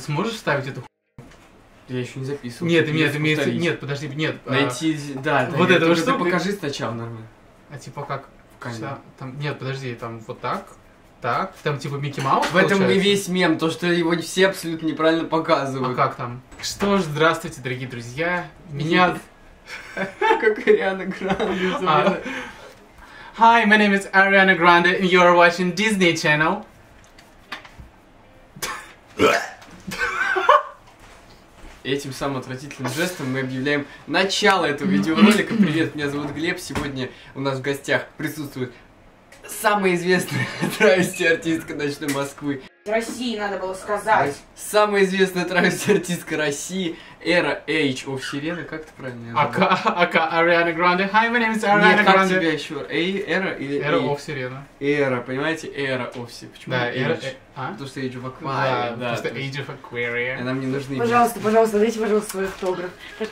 сможешь ставить эту хуйню? Я еще не записывал. Нет, имеется... Нет, подожди, нет. Найти... Да, вот это вот что? Покажи сначала нормально. А типа как? В камеру. Там... Нет, подожди, там вот так. Так, там типа Микки Маус. В этом и весь мем, то, что его все абсолютно неправильно показывают. А как там? Что ж, здравствуйте, дорогие друзья. Меня... Как Ариана Гранде. Hi, my name is Ariana Grande, and you are watching Disney Channel. Этим самым отвратительным жестом мы объявляем начало этого видеоролика. Привет, меня зовут Глеб. Сегодня у нас в гостях присутствует самая известная травести-артистка ночной Москвы. России надо было сказать. Самая известная травести-артистка России, Era Age of Sirena, как это правильно? Ака Ariana Grande. Hi, my name is Ariana Нет, как Grande. тебя еще? Era или Era of Sirena. Era, понимаете? Era of Sirena. Почему? Да, Era... Потому что Age of Да, Aquarium. потому что Age of Aquarium. Нам не нужны... Пожалуйста, пожалуйста, дайте, пожалуйста, свой автограф.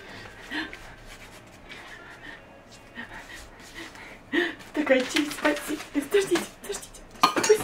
Такая честь, спасибо. Подождите, подождите. Спасибо.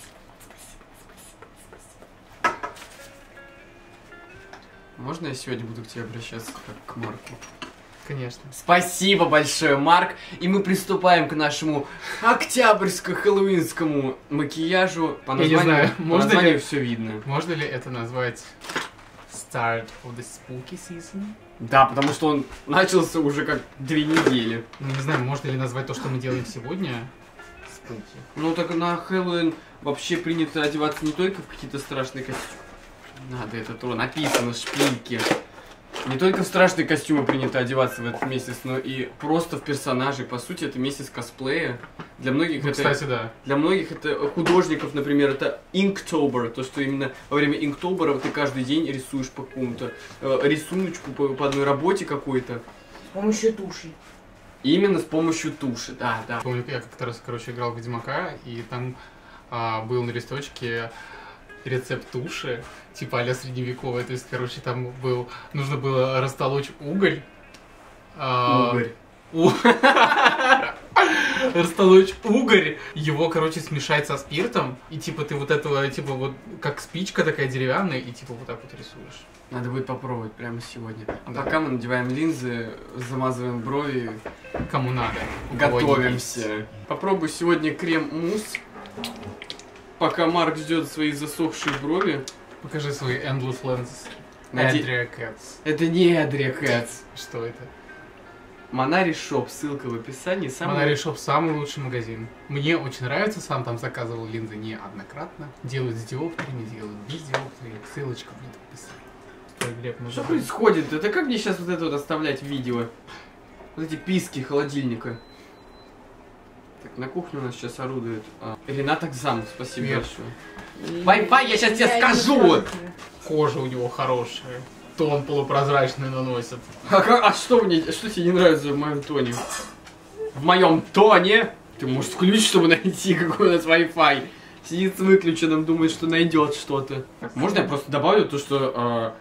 Можно я сегодня буду к тебе обращаться как к Марку? Конечно. Спасибо большое, Марк. И мы приступаем к нашему октябрьско-хэллоуинскому макияжу. По названию, Я не знаю, по можно названию ли... все видно. Можно ли это назвать Start of the Spooky Season? Да, потому что он начался уже как 2 недели. Ну, не знаю, можно ли назвать то, что мы делаем сегодня, спуки. Ну так на Хэллоуин вообще принято одеваться не только в какие-то страшные костюмы. Надо это то, написано, шпильки. Не только в страшные костюмы принято одеваться в этот месяц, но и просто в персонажей. По сути, это месяц косплея. Для многих это... Кстати, да. Для многих это художников, например, это Inktober. То, что именно во время Inktober ты каждый день рисуешь по какому-то рисуночку, по одной работе какой-то. С помощью туши. Именно с помощью туши, да. Помню, я как-то раз, играл в Ведьмака, и там был на листочке рецепт туши, типа а-ля средневековая. То есть, там нужно было растолочь уголь. Растолочь угорь, его, смешать со спиртом, и ты вот этого, как спичка такая деревянная, и вот так вот рисуешь. Надо будет попробовать прямо сегодня. А пока мы надеваем линзы, замазываем брови. Кому надо. Готовимся. Попробуй сегодня крем-мусс. Пока Марк ждет свои засохшие брови. Покажи свои Endless Lenses. Adria Cats. Это не Adria Cats. Что это? Monaris Shop, ссылка в описании. Monaris Shop самый лучший магазин. Мне очень нравится, сам там заказывал линзы неоднократно. Делают с диоптриями, делают без диоптрии. Ссылочка будет в описании. Глеб, что происходит? Это как мне сейчас вот это вот оставлять видео? Вот эти писки холодильника. Так, на кухне у нас сейчас орудует Ренат Акзамов, спасибо большое. Wi-Fi, я сейчас тебе скажу! Кожа у него хорошая. Тон полупрозрачный наносит. А что тебе не нравится в моем тоне? В моем тоне? Ты, может, включить, чтобы найти, какой у нас Wi-Fi? Сидит с выключенным, думает, что найдет что-то. Так, можно я просто добавлю то, что...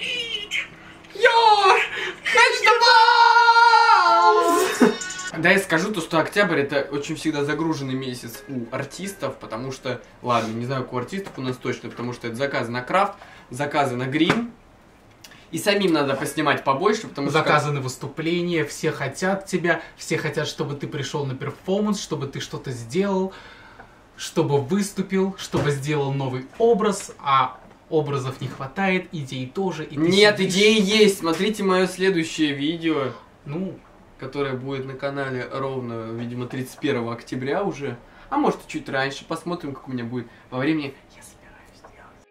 Да, я скажу то, что октябрь это очень всегда загруженный месяц у артистов, потому что, ладно, не знаю, у артистов у нас точно, потому что это заказы на крафт, заказы на грим, и самим надо поснимать побольше, потому что... Заказы на выступления, все хотят тебя, все хотят, чтобы ты пришел на перформанс, чтобы ты что-то сделал, чтобы выступил, чтобы сделал новый образ, а образов не хватает, идей тоже. И нет, идеи есть, смотрите мое следующее видео. Ну... Которая будет на канале ровно, видимо, 31 октября уже. А может и чуть раньше. Посмотрим, как у меня будет во времени. Я собираюсь делать.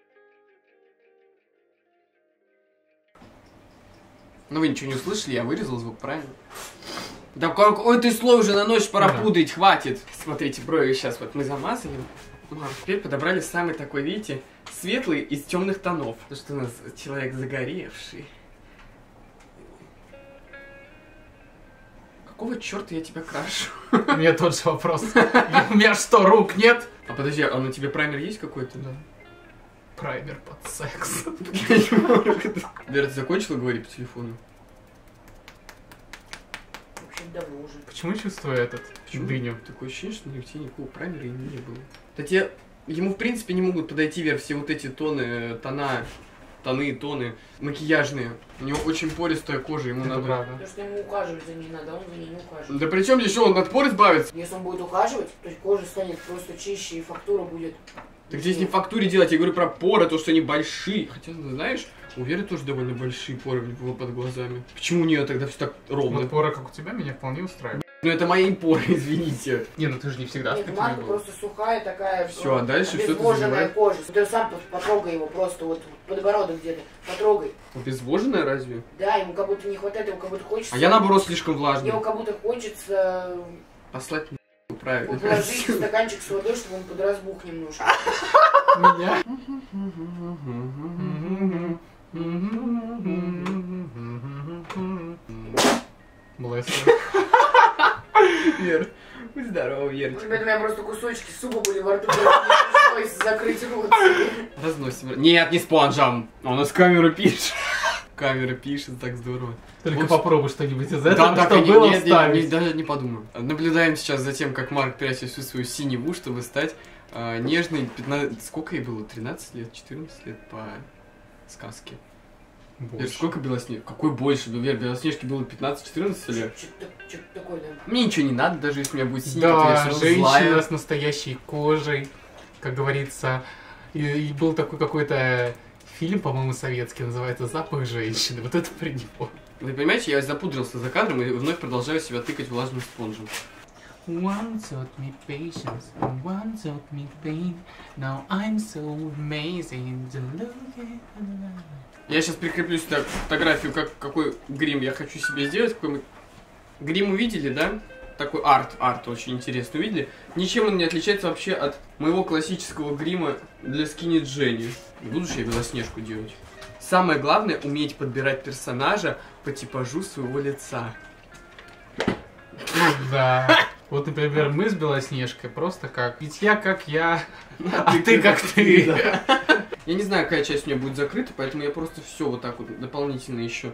Ну вы ничего не услышали, я вырезал звук, правильно? Да какой ты слой уже на ночь пора пудрить, хватит. Смотрите, брови сейчас вот мы замазываем. А теперь подобрали самый такой, видите, светлый из темных тонов. Потому что у нас человек загоревший. Какого черта я тебя крашу? У меня тот же вопрос. У меня что, рук нет? А подожди, а на тебе праймер есть какой-то? Да. Праймер под секс. Вера, ты закончила говорить по телефону? Вообще давно уже. Почему чувствую дыню? Такое ощущение, что нигде никакого праймера и не было. Кстати, ему в принципе не могут подойти, Вер, все вот эти тона тоны и тоны макияжные. У него очень пористая кожа, ему Это надо... правда. Потому что ему ухаживать за ней надо, а он за ней не ухаживает. Да при чем здесь он от пор избавится? Если он будет ухаживать, то есть кожа станет просто чище и фактура будет... Так здесь не в фактуре делать, я говорю про поры, то, что они большие. Хотя, знаешь, у Веры тоже довольно большие поры под глазами. Почему у нее тогда все так ровно? Вот пора, как у тебя, меня вполне устраивает. Ну это мои поры, извините. Не, ну ты же не всегда с Нет, такими Марка был. просто сухая такая, Всё, а дальше всё ты обезвоженная заливаешь? кожа. Ты сам потрогай его просто, вот подбородок где-то, потрогай. Обезвоженная разве? Да, ему как будто не хватает, ему как будто хочется... А я наоборот слишком влажный. Ему как будто хочется Послать правильно. положить стаканчик с водой, чтобы он подразбух немножко. Меня? Блэс. Вер, будь здорова, Верочка. Ребята, у меня просто кусочки супа были во рту, мне пришлось закрыть рот себе. Разносим. Нет, не спонжем. Он из камеры пишет. Камера пишет, так здорово. Только Вот. попробуй что-нибудь из Да, этого, так что и было, нет, вставить. даже не подумаю. Наблюдаем сейчас за тем, как Марк прячет всю свою синеву, чтобы стать нежной. 15... Сколько ей было? 13 лет? 14 лет по сказке. Вер, Больше. сколько Белоснежки? Какой больше? Вер, Белоснежке было 15-14 лет. Что-то такое, да. Мне ничего не надо, даже если у меня будет синяя, то я Да, всё равно женщина злая. с настоящей кожей, как говорится. И был такой какой-то фильм, по-моему, советский, называется «Запах женщины». Вот это про него. Вы понимаете, я запудрился за кадром и вновь продолжаю себя тыкать влажным спонжем. One taught me patience, and one taught me pain. Now I'm so amazing to look at. Я сейчас прикреплю сюда фотографию, какой грим я хочу себе сделать. Какой мы... Грим увидели, да? Такой арт очень интересный увидели. Ничем он не отличается вообще от моего классического грима для скини Дженни. Буду же я Белоснежку делать. Самое главное — уметь подбирать персонажа по типажу своего лица. Да. Вот, например, мы с Белоснежкой просто как... Ведь я как я, а ты как ты. Я не знаю, какая часть у меня будет закрыта, поэтому я просто все вот так вот дополнительно еще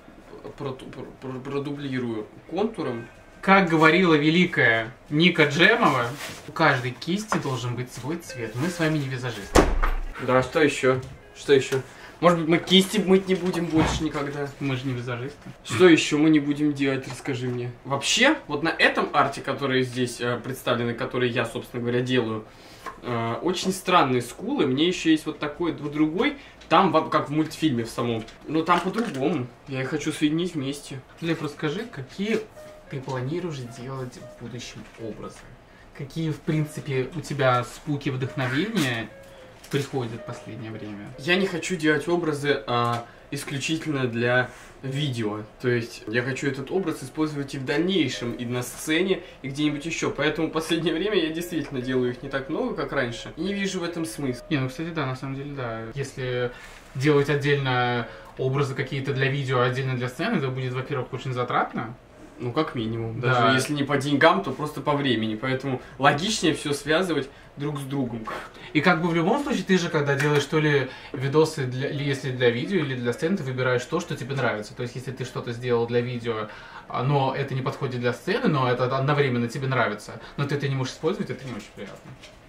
продублирую контуром. Как говорила великая Ника Джемова, у каждой кисти должен быть свой цвет. Мы с вами не визажисты. Да, что еще? Что еще? Может быть, мы кисти мыть не будем больше никогда? Мы же не визажисты. Что еще мы не будем делать, расскажи мне. Вообще, вот на этом арте, который здесь представлены, который я, собственно говоря, делаю, очень странные скулы. Мне еще есть вот такой, вот другой. Там, как в мультфильме в самом. Но там по-другому. Я их хочу соединить вместе. Лев, расскажи, какие ты планируешь делать в будущем образы? Какие, в принципе, у тебя спуки вдохновения приходят в последнее время? Я не хочу делать образы исключительно для видео. То есть я хочу этот образ использовать и в дальнейшем, и на сцене, и где-нибудь еще. Поэтому в последнее время я действительно делаю их не так много, как раньше. И не вижу в этом смысла. Не, ну, кстати, да, на самом деле, да. Если делать отдельно образы какие-то для видео, отдельно для сцены, это будет, во-первых, очень затратно. Ну, как минимум. Да. Даже если не по деньгам, то просто по времени. Поэтому логичнее все связывать друг с другом. И как бы в любом случае, ты же, когда делаешь то ли видосы, если для видео или для сцены, ты выбираешь то, что тебе нравится. То есть, если ты что-то сделал для видео, но это не подходит для сцены, но это одновременно тебе нравится, но ты это не можешь использовать, это не очень приятно.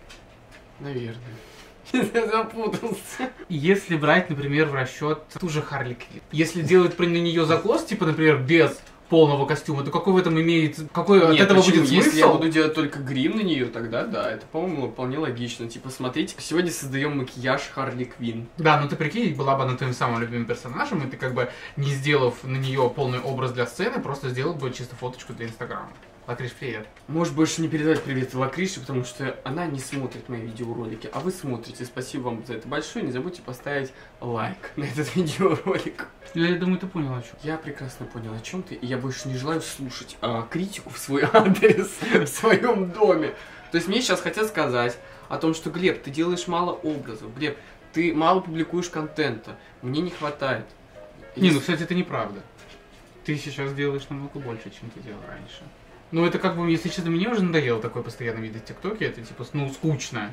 Наверное. Я запутался. Если брать, например, в расчет ту же Харли Квинн. Если делать про нее закос, типа, например, без полного костюма, то какой в этом имеет... Какой от этого почему? будет смысл? Если я буду делать только грим на нее, тогда да, это, по-моему, вполне логично. Типа, смотрите, сегодня создаем макияж Харли Квинн. Да, ну ты прикинь, была бы она твоим самым любимым персонажем, и ты как бы, не сделав на нее полный образ для сцены, просто сделал бы чисто фоточку для Инстаграма. Лакриш, привет. Можешь больше не передавать привет Лакрише, потому что она не смотрит мои видеоролики, а вы смотрите. Спасибо вам за это большое. Не забудьте поставить лайк на этот видеоролик. Я думаю, ты понял, о чем. Я прекрасно понял, о чем ты, и я больше не желаю слушать критику в свой адрес в своем доме. То есть мне сейчас хотят сказать о том, что, Глеб, ты делаешь мало образов, Глеб, ты мало публикуешь контента, мне не хватает. Не, ну, кстати, это неправда. Ты сейчас делаешь намного больше, чем ты делал раньше. Ну, это как бы, если честно, мне уже надоело такое постоянно видеть в ТикТоке, это типа, ну, скучно.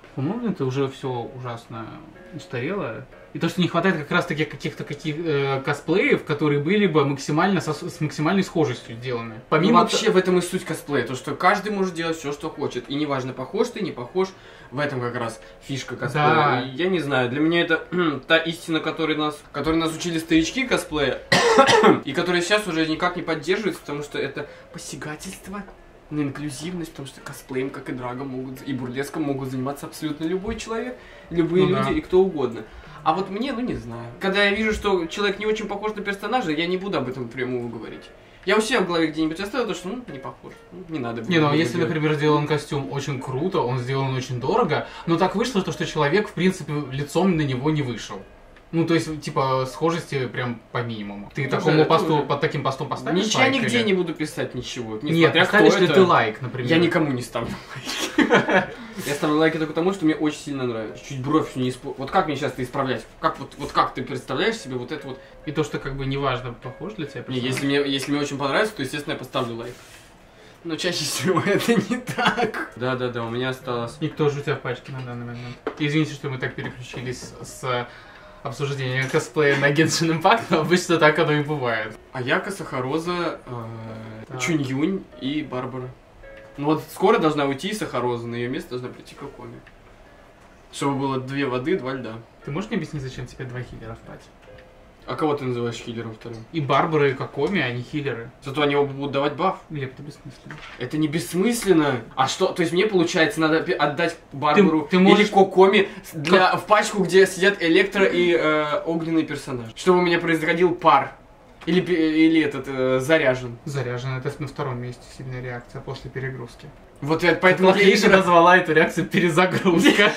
По-моему, это уже все ужасно устарело. И то, что не хватает как раз таких каких-то косплеев, которые были бы максимально с максимальной схожестью сделаны. Помимо вообще в этом и суть косплея, то что каждый может делать все, что хочет. И неважно, похож ты, не похож, в этом как раз фишка косплея. Да. И я не знаю, для меня это та истина, которой нас учили старички косплея, и которые сейчас уже никак не поддерживаются, потому что это посягательство на инклюзивность, потому что косплеем, как и драгом, и бурлеском могут заниматься абсолютно любой человек, любые люди и кто угодно. А вот мне, не знаю. Когда я вижу, что человек не очень похож на персонажа, я не буду об этом прямую говорить. Я у себя в голове где-нибудь оставил то, что, не похож, не надо. Не, ну если, например, сделан костюм очень круто, он сделан очень дорого, но так вышло, что человек, в принципе, лицом на него не вышел. Ну, то есть, типа, схожести прям по минимуму. Ты такому посту, под таким постом поставишь ничего, лайк? Нигде или... не буду писать ничего. Нет, поставишь ли ты лайк, например? Я никому не ставлю лайки. Я ставлю лайки только потому, что мне очень сильно нравится. Чуть бровь не исправить. Вот как мне сейчас это исправлять? Вот как ты представляешь себе вот это вот? И то, что как бы неважно, похож для тебя персонаж? Не, если мне очень понравится, то, естественно, я поставлю лайк. Но чаще всего это не так. Да, у меня осталось. И кто же у тебя в пачке на данный момент? Извините, что мы так переключились с обсуждения косплея на Genshin Impact, но обычно так оно и бывает. Аяка, Сахароза, Чунь-Юнь и Барбара. Ну вот скоро должна уйти Сахароза, на ее место должна прийти Кокоми. Чтобы было 2 воды, 2 льда. Ты можешь мне объяснить, зачем тебе 2 хиллера в пати? А кого ты называешь хиллером вторым? И Барбара, и Кокоми, они хиллеры. Зато они оба будут давать баф. Глеб, это бессмысленно. Это не бессмысленно. А что? То есть мне, получается, надо отдать Барбару ты можешь... или Кокоми в пачку, где сидят электро и огненный персонаж. Чтобы у меня происходил пар. Или этот заряжен. Заряжен. Это на 2-м месте сильная реакция после перегрузки. Вот поэтому Лариша назвала эту реакцию перезагрузка.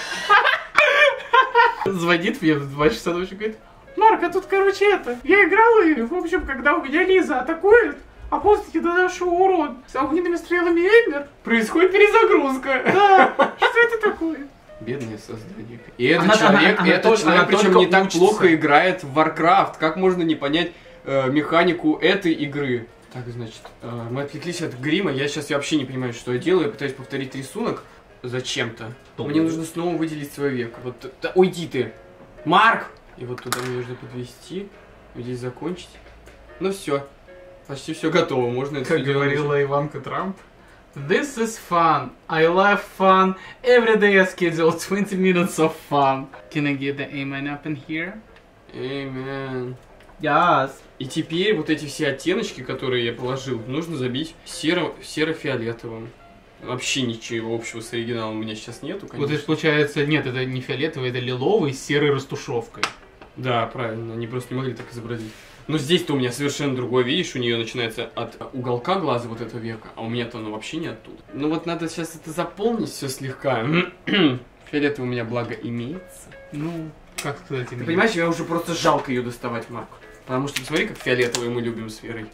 Звонит мне в 2 часа ночи и говорит: Марк, а тут, короче, я играл, и, в общем, когда у меня Лиза атакует, а после я наношу урон с огненными стрелами Эмбер, происходит перезагрузка. Да, что это такое? Бедное создание. И этот человек, причем не так плохо играет в Warcraft. Как можно не понять механику этой игры? Так, значит, мы отвлеклись от грима. Я вообще не понимаю, что я делаю. Я пытаюсь повторить рисунок зачем-то. Мне нужно снова выделить свое веко. Вот, да, уйди ты. Марк! И вот туда мне нужно подвести, здесь закончить. Ну все, почти все готово, можно это. Как говорила Иванка Трамп: This is fun. I love fun. Every day I schedule 20 minutes of fun. Can I get the amen up in here? Amen. Yes. И теперь вот эти все оттеночки, которые я положил, нужно забить серо-фиолетовым. Вообще ничего общего с оригиналом у меня сейчас нету, конечно. Вот здесь получается, нет, это не фиолетовый, это лиловый с серой растушевкой. Да, правильно, они просто не могли так изобразить. Но здесь-то у меня совершенно другое, видишь, у нее начинается от уголка глаза вот это века, а у меня-то оно вообще не оттуда. Ну вот надо сейчас это заполнить все слегка. Фиолетовый у меня благо имеется. Ну, как сказать, ты понимаешь, я уже просто жалко ее доставать, Марк. Потому что посмотри, как фиолетовый мы любим с Верой.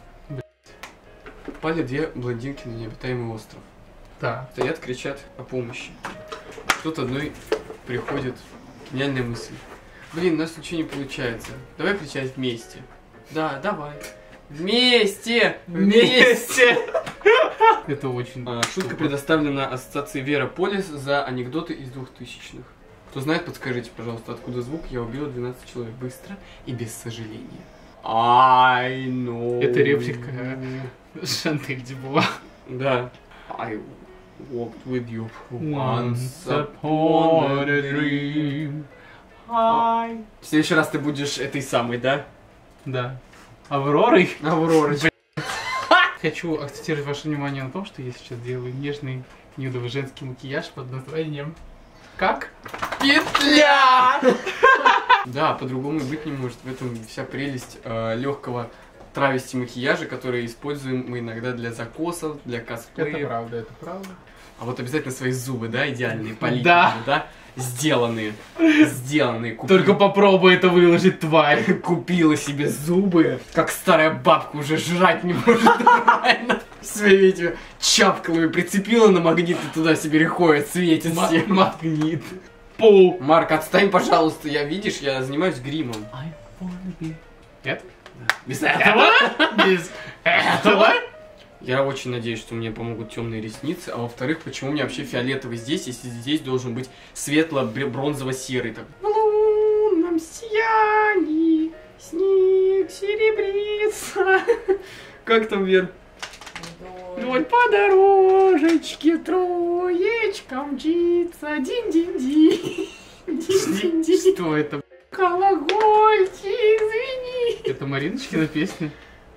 Пали 2 блондинки на необитаемый остров. Да. Стоят, кричат о помощи. Тут одной приходит гениальная мысль. Блин, у нас ничего не получается. Давай кричать вместе. Да, давай. Вместе! Вместе! Это очень... Шутка предоставлена ассоциацией Вера Полис за анекдоты из 2000-х. Кто знает, подскажите, пожалуйста, откуда звук «Я убила 12 человек быстро и без сожаления». I know. Это реплика Шантель Дюбуа. Да. I walked with you once upon a dream. В следующий раз ты будешь этой самой, да? Да. Авророй? Авророй. Хочу акцентировать ваше внимание на том, что я сейчас делаю нежный нюдовый женский макияж под названием как? Петля! Да, по-другому быть не может. В этом вся прелесть легкого травести макияжа, который используем мы иногда для закосов, для косплея. Это правда, это правда. А вот обязательно свои зубы, да, идеальные, политые, да? Сделанные. Только попробуй это выложить, тварь. Купила себе зубы, как старая бабка, уже жрать не может нормально. Своими этими чапкалами прицепила на магнит и туда себе ходит, светит все. Магнит. Пол. Марк, отстань, пожалуйста. Видишь, я занимаюсь гримом. Нет? Без этого? Без этого? Я очень надеюсь, что мне помогут темные ресницы. А во-вторых, почему у меня вообще фиолетовый здесь, если здесь должен быть светло-бронзово-серый? Так. В лунном сиянии снег серебрится. Как там, Вер? Вдоль по дорожечке троечка мчится. Динь-динь-динь. Динь-динь-динь. Что это? Колокольчик, звени. Это Мариночкина песня?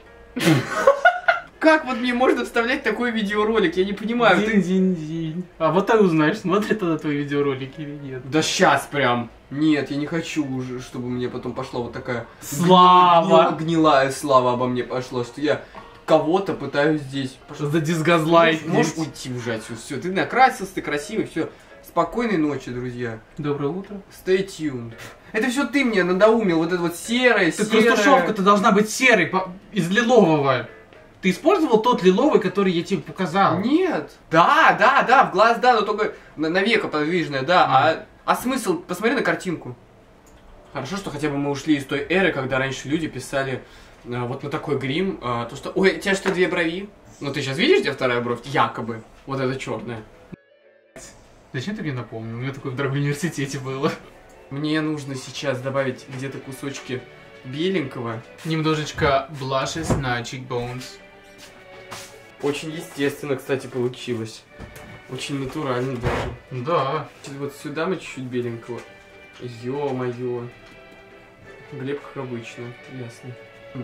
Как вот мне можно вставлять такой видеоролик? Я не понимаю. Динь-динь-динь. А вот так узнаешь, смотрит тогда твои видеоролики или нет. Да сейчас прям. Нет, я не хочу уже, чтобы мне потом пошла вот такая... Слава! Гнилая слава обо мне пошла, что я кого-то пытаюсь здесь... За дисгазлайт. Можешь уйти уже отсюда. Все, ты накрасился, ты красивый, все. Спокойной ночи, друзья. Доброе утро. Stay tuned. Это все ты мне надоумил, вот это вот серое, Так серое. растушевка-то должна быть серой, из лилового. Ты использовал тот лиловый, который я тебе показал? Нет. Да, в глаз, да, но только на веко подвижное, да. А смысл? Посмотри на картинку. Хорошо, что хотя бы мы ушли из той эры, когда раньше люди писали вот на такой грим, то что, ой, у тебя что, 2 брови? Ну ты сейчас видишь, где вторая бровь? Якобы. Вот это черная. Зачем ты мне напомнил? У меня такое в дорогом университете было. Мне нужно сейчас добавить где-то кусочки беленького. Немножечко blushes на cheekbones. Очень естественно, кстати, получилось. Очень натурально даже. Да. Вот сюда мы чуть-чуть беленького. Ё-моё. Глеб, как обычно. Ясно.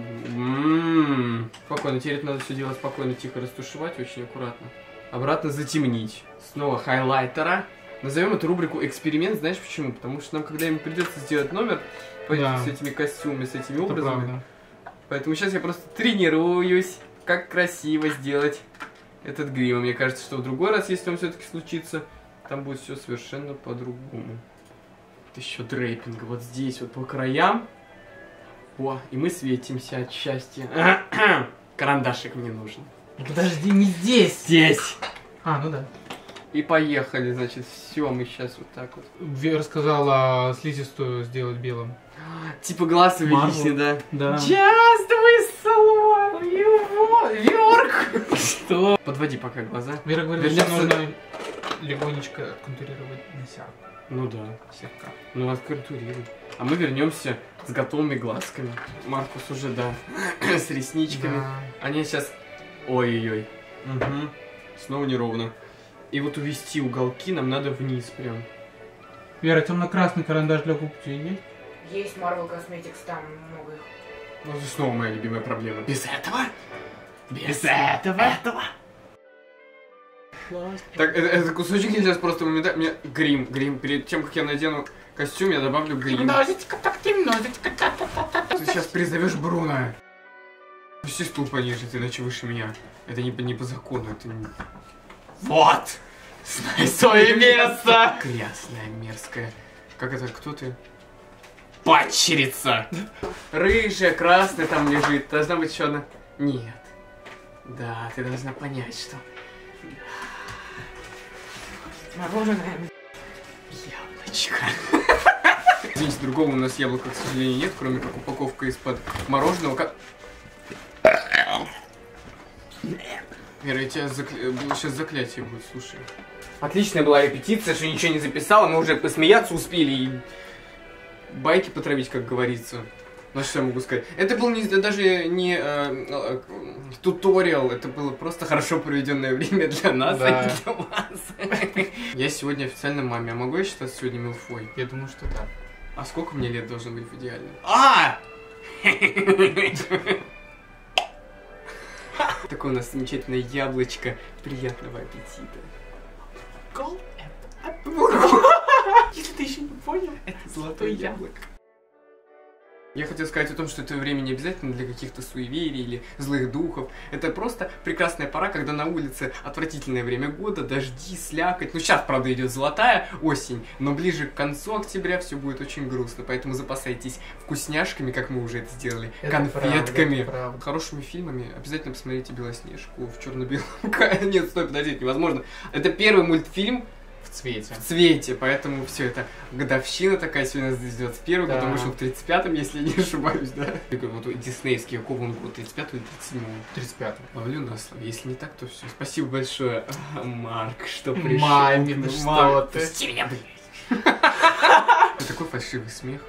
Спокойно, теперь это надо все делать спокойно, тихо растушевать, очень аккуратно. Обратно затемнить. Снова хайлайтера. Назовем эту рубрику «Эксперимент», знаешь почему? Потому что нам когда-нибудь придется сделать номер с этими костюмами, с этими образами. Правда. Поэтому сейчас я просто тренируюсь, как красиво сделать этот грим. Мне кажется, что в другой раз, если он все-таки случится, там будет все совершенно по-другому. Еще дрейпинг вот здесь, вот по краям. О, и мы светимся от счастья. Карандашик мне нужен. Подожди, не здесь! Здесь! А, ну да. И поехали, значит, все, мы сейчас вот так вот. Вера сказала слизистую сделать белым. Типа глаз увеличили, да? Да. Just whistle его, Вёрк! Что? Подводи пока глаза. Вера говорит, что нужно легонечко контурировать носяк. Ну да. Слегка. Ну, отконтурируй. А мы вернемся с готовыми глазками. Маркус уже, да, с ресничками. Да. Они сейчас... Ой-ой-ой. Угу. Снова неровно. И вот увести уголки нам надо вниз прям. Вера, темно-красный карандаш для губ у тебя есть? Есть Marvel Cosmetics, там много их. Ну, это снова моя любимая проблема. Без этого? Без этого? Так, это кусочек я сейчас просто моментально... Грим. Перед тем, как я надену костюм, я добавлю грим. Немножечко, так немножечко. Ты сейчас призовешь Бруно. Пусти стул пониже, ты иначе выше меня. Это не по закону, это не... Вот! Знай свое место! Грязная, мерзкая. Как это, кто ты? Падчерица! Рыжая, красная там лежит. Должна быть еще одна... Нет. Да, ты должна понять, что... Мороженое. Яблочко. Извините, другого у нас яблока, к сожалению, нет, кроме как упаковка из-под мороженого. Вера, я тебя сейчас заклятие будет, слушай. Отличная была репетиция, что ничего не записала, мы уже посмеяться успели и байки потравить, как говорится. Ну что я могу сказать? Это был даже не туториал, это было просто хорошо проведенное время для нас, а не для вас. Я сегодня официально маме, а могу я считаться сегодня милфой? Я думаю, что да. А сколько мне лет должно быть в идеале? Такое у нас замечательное яблочко. Приятного аппетита. Если ты еще не понял, Это золотое яблоко. Я хотел сказать о том, что это время не обязательно для каких-то суеверий или злых духов. Это просто прекрасная пора, когда на улице отвратительное время года, дожди, слякоть. Ну, сейчас, правда, идет золотая осень, но ближе к концу октября все будет очень грустно. Поэтому запасайтесь вкусняшками, как мы уже это сделали, это конфетками. правда. Хорошими фильмами обязательно посмотрите «Белоснежку» в черно-белом. Нет, стой, подождите, невозможно. Это первый мультфильм в в цвете. В цвете, поэтому все это годовщина такая сегодня с 91-м, Да. потом вышел в 35-м, если я не ошибаюсь, да? Вот диснеевский, какого он год, 35-й или 37-й? 35-й. Ловлю на слово. Если не так, то все. Спасибо большое, Марк, что пришел. Мамин, что Марк, ты. пусти меня, блядь. Такой фальшивый смех.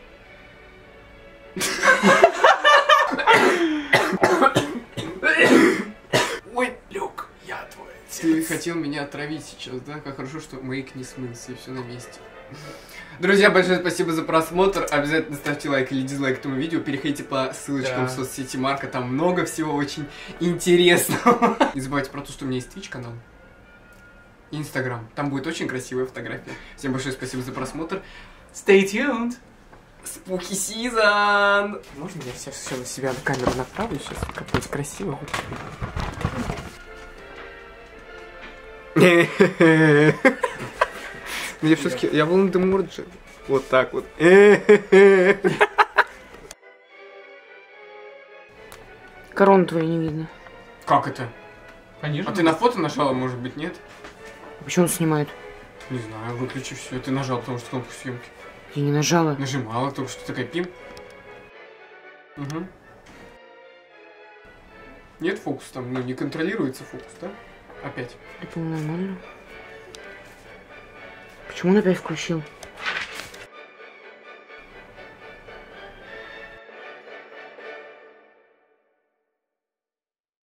Ой, Люк, я твой Ты отец. хотел меня отравить сейчас, да? Как хорошо, что мейк не смылся и все на месте. Друзья, большое спасибо за просмотр. Обязательно ставьте лайк или дизлайк этому видео. Переходите по ссылочкам в соцсети Марка. Там много всего очень интересного. Не забывайте про то, что у меня есть Twitch канал и Instagram. Там будет очень красивая фотография. Всем большое спасибо за просмотр. Stay tuned. Spooky season! Можно я сейчас все на себя на камеру направлю сейчас? Как-нибудь красиво. Ну я все-таки, я Волан-де-Морт же. Вот так вот. Корону твою не видно. Как это? Пониже? А ты на фото нажала, может быть, нет? Почему он снимает? Не знаю, выключи все. Ты нажал, потому что кнопку съемки. Я не нажала. Нажимала, только что такая пим. Угу. Нет фокус там, ну не контролируется фокус, да? Опять. Я думаю, нормально. Почему он опять включил?